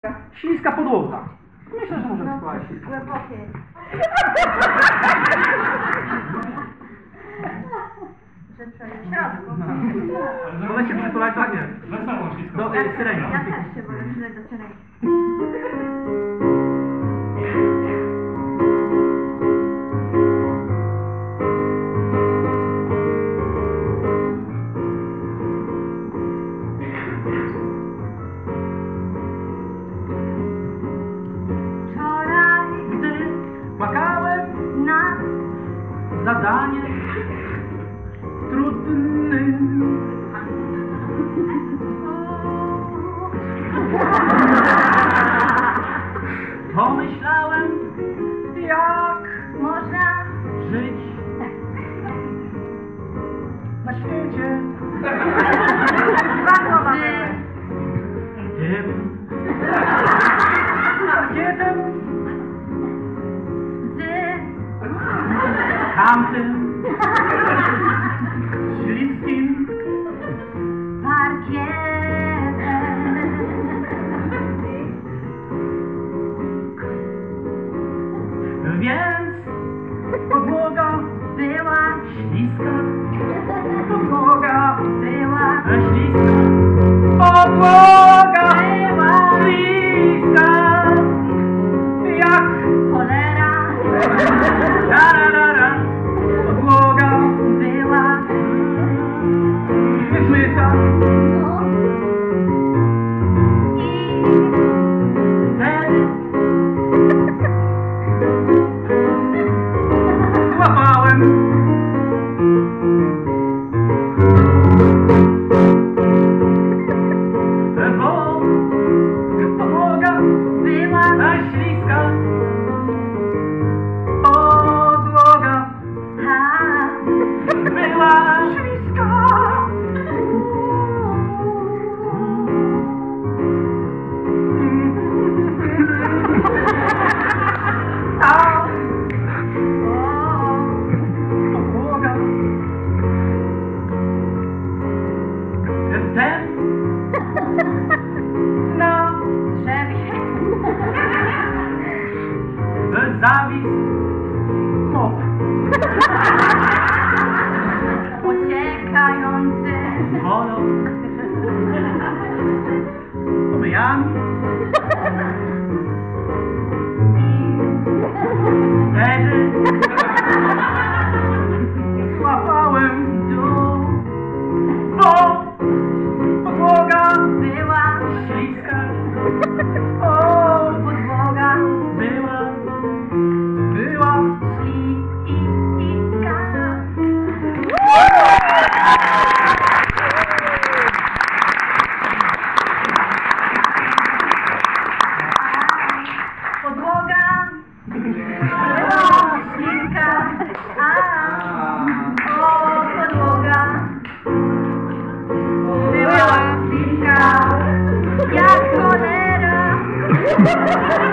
Śliska podłoga. Myślę, że możemy składać śliska. Głębokie. Że przejść środku. Wolę się przytulać tak nie. Do syreni. Ja też się wolę przydać do syreni. Płakałem na zadanie trudnym. Pomyślałem, jak można żyć na świecie. Tym pakietem tamtym śliskim parkietem. Więc podłoga była śliska, podłoga była śliska, podłoga była śliska, jak cholera. tararara, podłoga Była wysmyta i wtedy złapałem bo podłoga była śliska, podłoga była śliska. A podłoga jestem na drzewie zawis mop uciekający wodą omijami wtedy złapałem dół, bo podłoga była śliska, o podłoga była śliska. Podłoga była śliska, o podłoga była śliska, jak cholera.